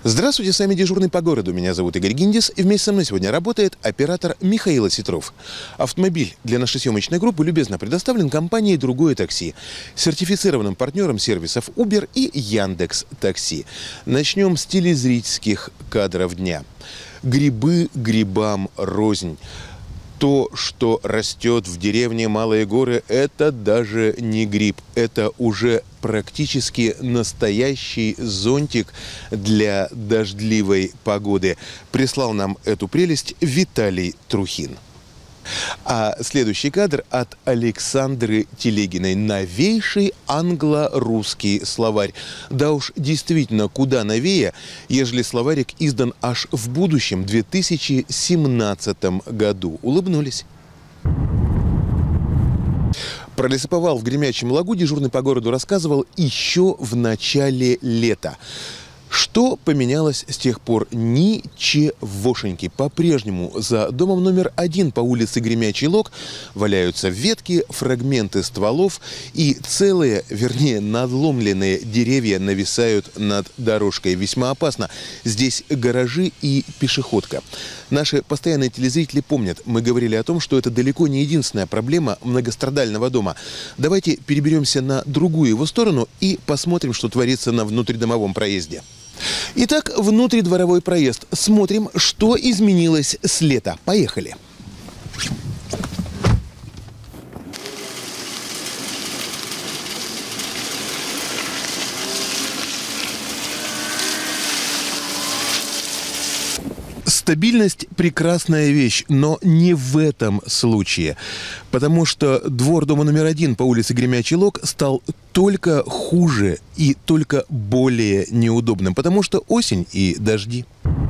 Здравствуйте, с вами дежурный по городу. Меня зовут Игорь Гиндис, и вместе со мной сегодня работает оператор Михаил Осетров. Автомобиль для нашей съемочной группы любезно предоставлен компанией «Другое такси», сертифицированным партнером сервисов Uber и Яндекс.Такси. Начнем с телезрительских кадров дня. Грибы грибам рознь. То, что растет в деревне Малые Горы, это даже не гриб. Это уже практически настоящий зонтик для дождливой погоды. Прислал нам эту прелесть Виталий Трухин. А следующий кадр от Александры Телегиной. Новейший англо-русский словарь. Да уж, действительно, куда новее, ежели словарик издан аж в будущем, 2017 году. Улыбнулись. Про лесоповал в Гремячем Лагу дежурный по городу рассказывал еще в начале лета. Что поменялось с тех пор? Ничегошеньки. По-прежнему за домом номер 1 по улице Гремячий Лог валяются ветки, фрагменты стволов и целые, вернее, надломленные деревья нависают над дорожкой. Весьма опасно. Здесь гаражи и пешеходка. Наши постоянные телезрители помнят, мы говорили о том, что это далеко не единственная проблема многострадального дома. Давайте переберемся на другую его сторону и посмотрим, что творится на внутридомовом проезде. Итак, внутридворовой проезд. Смотрим, что изменилось с лета. Поехали. Стабильность – прекрасная вещь, но не в этом случае. Потому что двор дома номер 1 по улице Гремячий Лог стал только хуже и только более неудобным. Потому что осень и дожди.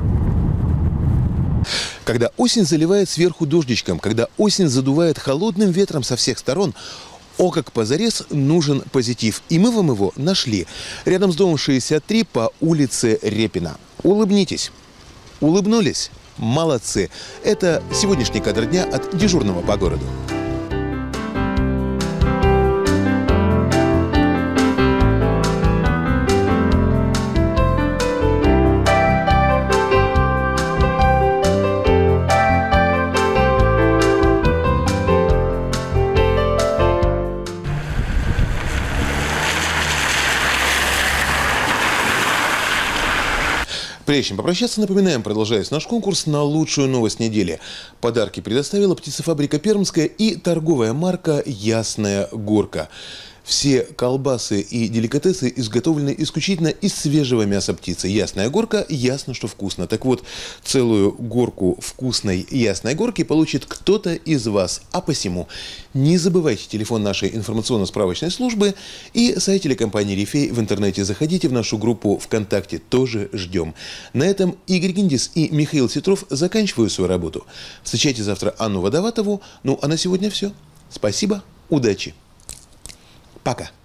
Когда осень заливает сверху дождичком, когда осень задувает холодным ветром со всех сторон, о, как позарез нужен позитив. И мы вам его нашли. Рядом с домом 63 по улице Репина. Улыбнитесь. Улыбнулись? Молодцы! Это сегодняшний кадр дня от дежурного по городу. Прежде чем попрощаться, напоминаем, продолжается наш конкурс на лучшую новость недели. Подарки предоставила птицефабрика «Пермская» и торговая марка «Ясная горка». Все колбасы и деликатесы изготовлены исключительно из свежего мяса птицы. Ясная горка, ясно, что вкусно. Так вот, целую горку вкусной ясной горки получит кто-то из вас. А посему не забывайте телефон нашей информационно-справочной службы и сайт телекомпании «Рифей» в интернете. Заходите в нашу группу ВКонтакте, тоже ждем. На этом Игорь Гиндис и Михаил Осетров заканчивают свою работу. Встречайте завтра Анну Водоватову. Ну, а на сегодня все. Спасибо, удачи. Пока.